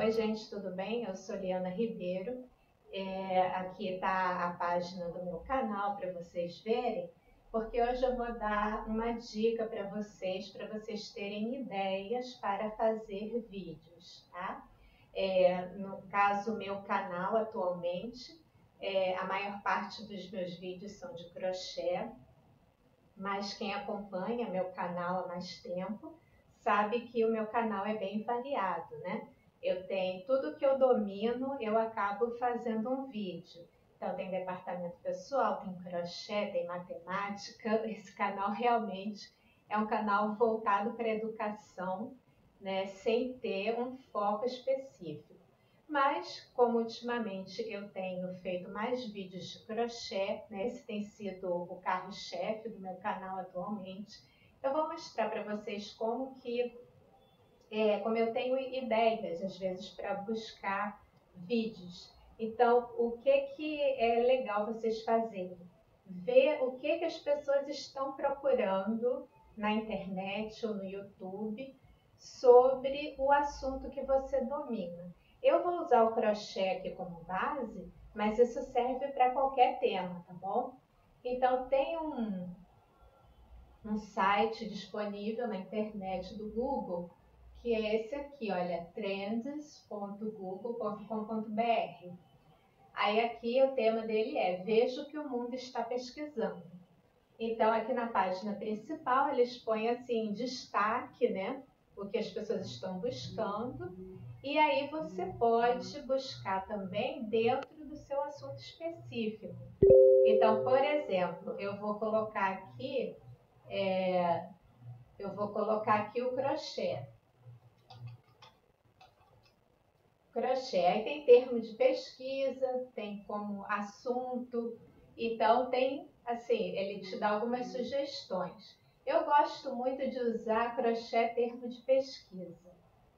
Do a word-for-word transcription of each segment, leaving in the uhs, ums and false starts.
Oi gente, tudo bem? Eu sou Liana Ribeiro. É, aqui está a página do meu canal para vocês verem, porque hoje eu vou dar uma dica para vocês, para vocês terem ideias para fazer vídeos, tá? É, no caso, meu canal atualmente, é, a maior parte dos meus vídeos são de crochê, mas quem acompanha meu canal há mais tempo sabe que o meu canal é bem variado, né? Eu tenho tudo que eu domino, eu acabo fazendo um vídeo. Então tem departamento pessoal, tem crochê, tem matemática. Esse canal realmente é um canal voltado para a educação, né, sem ter um foco específico. Mas, como ultimamente eu tenho feito mais vídeos de crochê, né, esse tem sido o carro-chefe do meu canal atualmente, eu vou mostrar para vocês como que, é, como eu tenho ideias, às vezes, para buscar vídeos. Então, o que, que é legal vocês fazerem? Ver o que, que as pessoas estão procurando na internet ou no YouTube sobre o assunto que você domina. Eu vou usar o crochê aqui como base, mas isso serve para qualquer tema, tá bom? Então, tem um, um site disponível na internet do Google, que é esse aqui, olha, trends ponto google ponto com ponto br. Aí aqui o tema dele é Veja o que o mundo está pesquisando. Então, aqui na página principal, eles põem assim em destaque, né, o que as pessoas estão buscando. E aí você pode buscar também dentro do seu assunto específico. Então, por exemplo, eu vou colocar aqui, é, eu vou colocar aqui o crochê. Crochê, aí tem termo de pesquisa, tem como assunto, então tem, assim, ele te dá algumas sugestões. Eu gosto muito de usar crochê termo de pesquisa.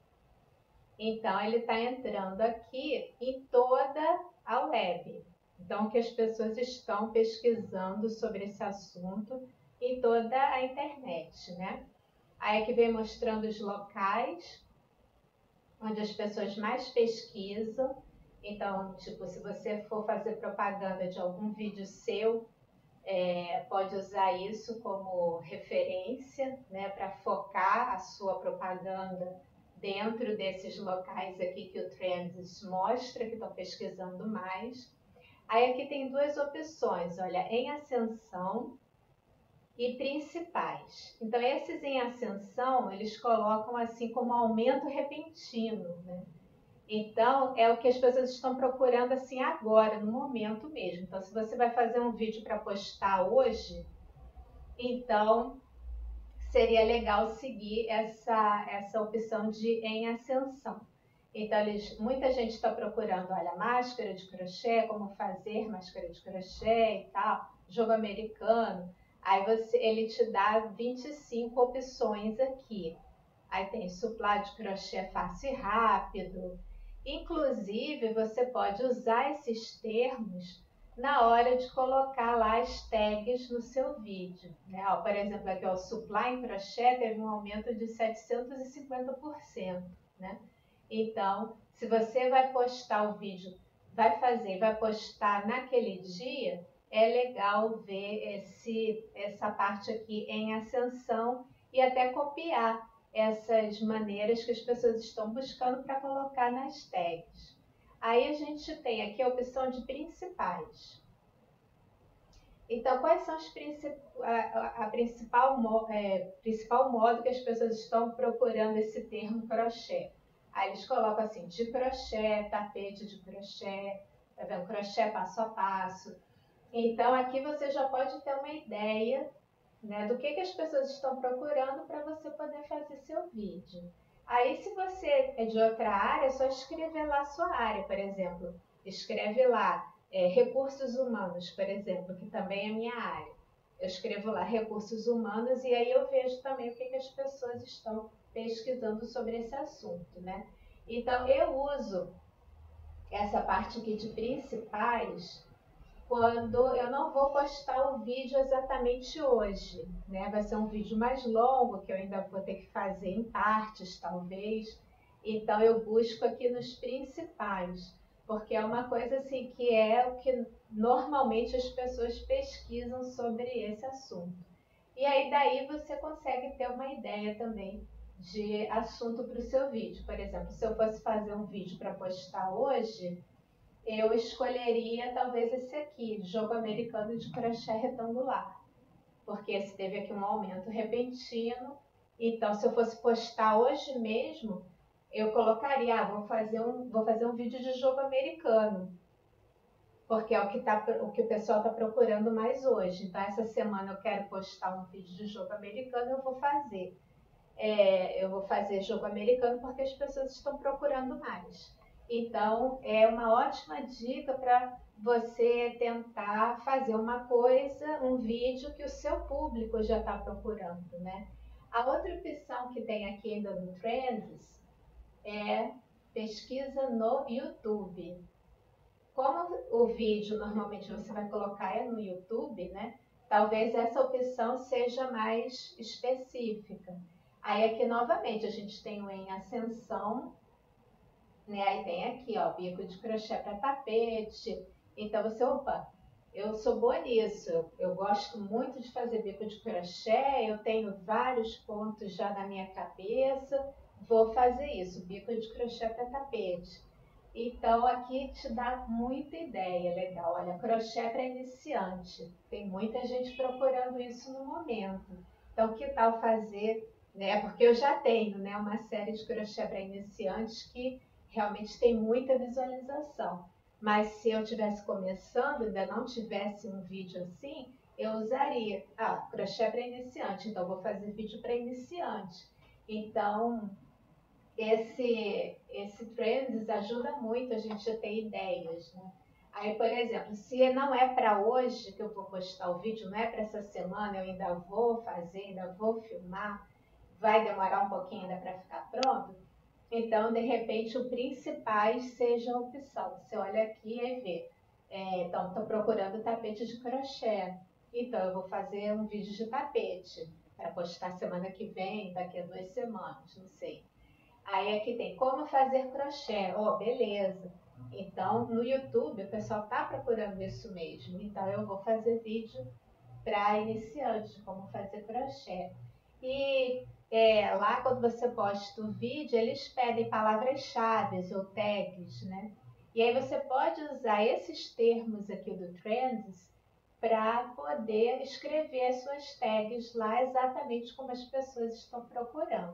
Então, ele está entrando aqui em toda a web. Então, o que as pessoas estão pesquisando sobre esse assunto em toda a internet, né? Aí aqui vem mostrando os locais onde as pessoas mais pesquisam. Então, tipo, se você for fazer propaganda de algum vídeo seu, é, pode usar isso como referência, né, para focar a sua propaganda dentro desses locais aqui que o Trends mostra, que estão pesquisando mais. Aí aqui tem duas opções, olha, em ascensão e principais. Então, esses em ascensão, eles colocam assim como aumento repentino, né? Então, é o que as pessoas estão procurando assim agora, no momento mesmo. Então, se você vai fazer um vídeo para postar hoje, então seria legal seguir essa, essa opção de em ascensão. Então, eles, muita gente está procurando, olha, máscara de crochê, como fazer máscara de crochê e tal, jogo americano. Aí você, ele te dá vinte e cinco opções aqui. Aí tem suplá de crochê fácil e rápido. Inclusive, você pode usar esses termos na hora de colocar lá as tags no seu vídeo, né? Ó, por exemplo, aqui o suplá em crochê teve um aumento de setecentos e cinquenta por cento, né? Então, se você vai postar o vídeo, vai fazer, vai postar naquele dia, é legal ver esse, essa parte aqui em ascensão e até copiar essas maneiras que as pessoas estão buscando para colocar nas tags. Aí a gente tem aqui a opção de principais. Então, quais são os princip... a, a principal, é, principal modo que as pessoas estão procurando esse termo crochê? Aí eles colocam assim, de crochê, tapete de crochê, tá vendo? Crochê passo a passo. Então, aqui você já pode ter uma ideia, né, do que, que as pessoas estão procurando para você poder fazer seu vídeo. Aí, se você é de outra área, é só escrever lá a sua área, por exemplo. Escreve lá, é, recursos humanos, por exemplo, que também é minha área. Eu escrevo lá recursos humanos e aí eu vejo também o que, que as pessoas estão pesquisando sobre esse assunto, né? Então, eu uso essa parte aqui de principais quando eu não vou postar o vídeo exatamente hoje, né? Vai ser um vídeo mais longo, que eu ainda vou ter que fazer em partes, talvez. Então eu busco aqui nos principais, porque é uma coisa assim que é o que normalmente as pessoas pesquisam sobre esse assunto. E aí daí você consegue ter uma ideia também de assunto para o seu vídeo. Por exemplo, se eu fosse fazer um vídeo para postar hoje, eu escolheria talvez esse aqui, jogo americano de crochê retangular, porque esse teve aqui um aumento repentino. Então, se eu fosse postar hoje mesmo, eu colocaria, ah, vou fazer um, vou fazer um vídeo de jogo americano, porque é o que, tá, o, que o pessoal está procurando mais hoje. Então, essa semana eu quero postar um vídeo de jogo americano, eu vou fazer. É, eu vou fazer jogo americano porque as pessoas estão procurando mais. Então, é uma ótima dica para você tentar fazer uma coisa, um vídeo que o seu público já está procurando, né? A outra opção que tem aqui ainda no Trends é pesquisa no YouTube. Como o vídeo normalmente você vai colocar é no YouTube, né? Talvez essa opção seja mais específica. Aí aqui novamente a gente tem o em ascensão, né? Aí tem aqui, ó, bico de crochê para tapete. Então você, opa, eu sou boa nisso. Eu, eu gosto muito de fazer bico de crochê, eu tenho vários pontos já na minha cabeça. Vou fazer isso, bico de crochê para tapete. Então aqui te dá muita ideia, legal. Olha, crochê para iniciante. Tem muita gente procurando isso no momento. Então que tal fazer, né? Porque eu já tenho, né, uma série de crochê para iniciantes que realmente tem muita visualização. Mas se eu estivesse começando, ainda não tivesse um vídeo assim, eu usaria, ah, crochê para iniciante, então vou fazer vídeo para iniciante. Então, esse, esse Trends ajuda muito a gente a ter ideias, né? Aí, por exemplo, se não é para hoje que eu vou postar o vídeo, não é para essa semana, eu ainda vou fazer, ainda vou filmar, vai demorar um pouquinho ainda para ficar pronto, então, de repente, o principais seja a opção. Você olha aqui e vê. É, então, estou procurando tapete de crochê. Então, eu vou fazer um vídeo de tapete para postar semana que vem, daqui a duas semanas, não sei. Aí aqui tem como fazer crochê. Oh, beleza. Então, no YouTube, o pessoal está procurando isso mesmo. Então, eu vou fazer vídeo para iniciantes, como fazer crochê. E é, lá quando você posta o vídeo, eles pedem palavras-chave ou tags, né? E aí você pode usar esses termos aqui do Trends para poder escrever as suas tags lá exatamente como as pessoas estão procurando.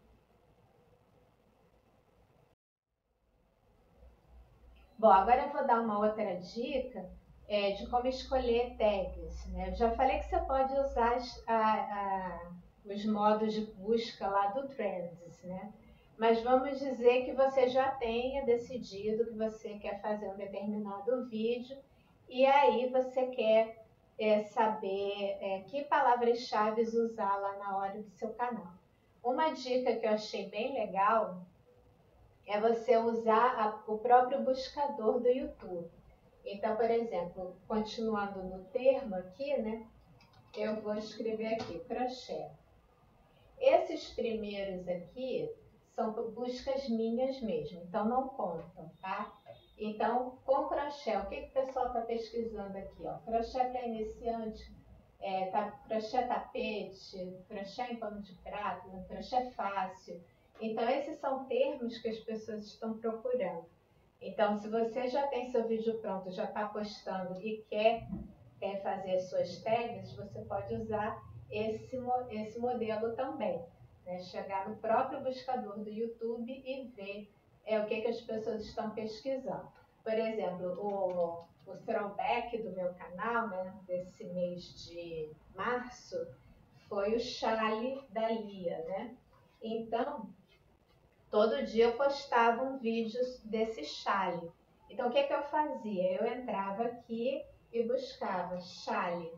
Bom, agora eu vou dar uma outra dica é, de como escolher tags, né? Eu já falei que você pode usar as, a, a, os modos de busca lá do Trends, né? Mas vamos dizer que você já tenha decidido que você quer fazer um determinado vídeo e aí você quer é, saber é, que palavras-chave usar lá na hora do seu canal. Uma dica que eu achei bem legal é você usar a, o próprio buscador do YouTube. Então, por exemplo, continuando no termo aqui, né? Eu vou escrever aqui, crochê. Esses primeiros aqui são buscas minhas mesmo, então não contam, tá? Então, com crochê, o que, que o pessoal está pesquisando aqui? Ó? Crochê para iniciante, é, tá, crochê tapete, crochê em pano de prato, né? Crochê fácil. Então, esses são termos que as pessoas estão procurando. Então, se você já tem seu vídeo pronto, já está postando e quer, quer fazer as suas tags, você pode usar esse, esse modelo também. Né? Chegar no próprio buscador do YouTube e ver é, o que, que as pessoas estão pesquisando. Por exemplo, o, o throwback do meu canal, né, desse mês de março, foi o chale da Lia, né? Então, todo dia eu postava um vídeo desse chale. Então, o que, que eu fazia? Eu entrava aqui e buscava chale.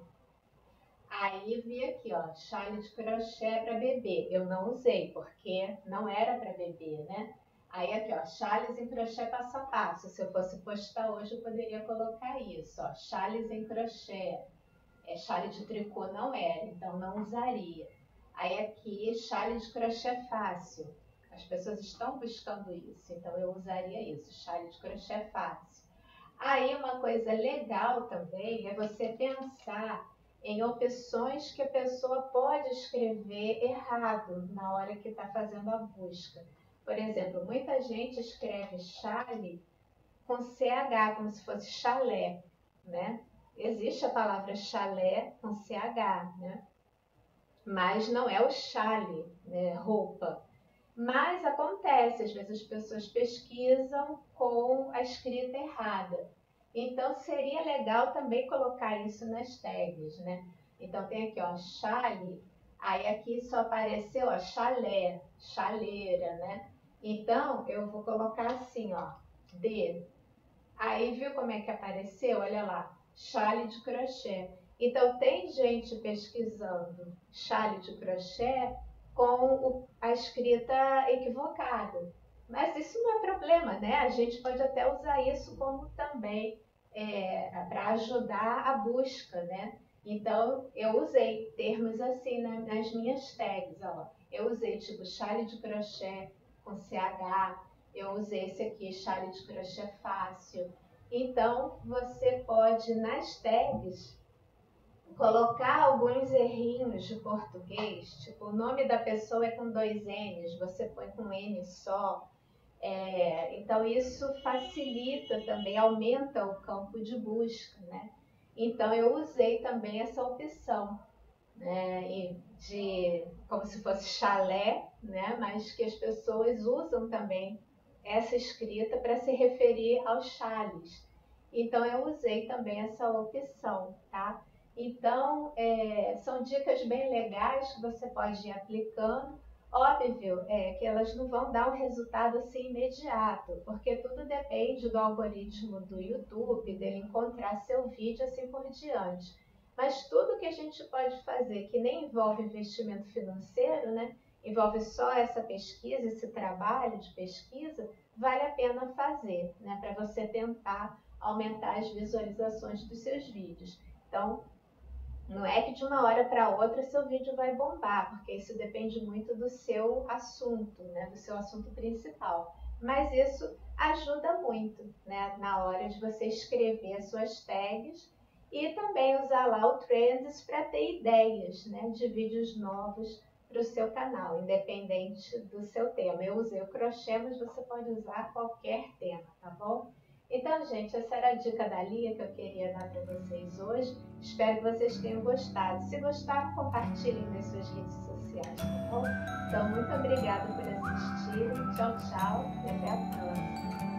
Aí vi aqui, ó, chale de crochê para bebê. Eu não usei, porque não era para bebê, né? Aí aqui, ó, chales em crochê passo a passo. Se eu fosse postar hoje, eu poderia colocar isso, ó, chales em crochê. É, chale de tricô não era, então não usaria. Aí aqui, chale de crochê fácil. As pessoas estão buscando isso, então eu usaria isso, chalé de crochê fácil. Aí uma coisa legal também é você pensar em opções que a pessoa pode escrever errado na hora que está fazendo a busca. Por exemplo, muita gente escreve chale com C H, como se fosse chalé, né? Existe a palavra chalé com C H, né? Mas não é o chale, né? Roupa. Mas acontece, às vezes as pessoas pesquisam com a escrita errada. Então seria legal também colocar isso nas tags, né? Então tem aqui, ó, chale, aí aqui só apareceu, ó, chalé, chaleira, né? Então eu vou colocar assim, ó, D. Aí viu como é que apareceu? Olha lá, chale de crochê. Então tem gente pesquisando chale de crochê com o, a escrita equivocada. Mas isso não é problema, né? A gente pode até usar isso como também é, para ajudar a busca, né? Então, eu usei termos assim né, nas minhas tags, ó. Eu usei tipo chale de crochê com C H, eu usei esse aqui, chale de crochê fácil. Então, você pode nas tags colocar alguns errinhos de português, tipo o nome da pessoa é com dois N's, você põe com um N só. É, então isso facilita também, aumenta o campo de busca, né? Então eu usei também essa opção, né? De como se fosse chalé, né? Mas que as pessoas usam também essa escrita para se referir aos chales. Então eu usei também essa opção, tá? Então, é, são dicas bem legais que você pode ir aplicando. Óbvio é, que elas não vão dar um resultado assim imediato, porque tudo depende do algoritmo do YouTube, dele encontrar seu vídeo assim por diante. Mas tudo que a gente pode fazer que nem envolve investimento financeiro, né, envolve só essa pesquisa, esse trabalho de pesquisa, vale a pena fazer, né, para você tentar aumentar as visualizações dos seus vídeos. Então, não é que de uma hora para outra seu vídeo vai bombar, porque isso depende muito do seu assunto, né, do seu assunto principal. Mas isso ajuda muito, né, na hora de você escrever as suas tags e também usar lá o Trends para ter ideias, né, de vídeos novos para o seu canal, independente do seu tema. Eu usei o crochê, mas você pode usar qualquer tema, tá bom? Então, gente, essa era a dica da Lia que eu queria dar para vocês hoje. Espero que vocês tenham gostado. Se gostaram, compartilhem nas suas redes sociais, tá bom? Então, muito obrigada por assistir. Tchau, tchau e até a próxima.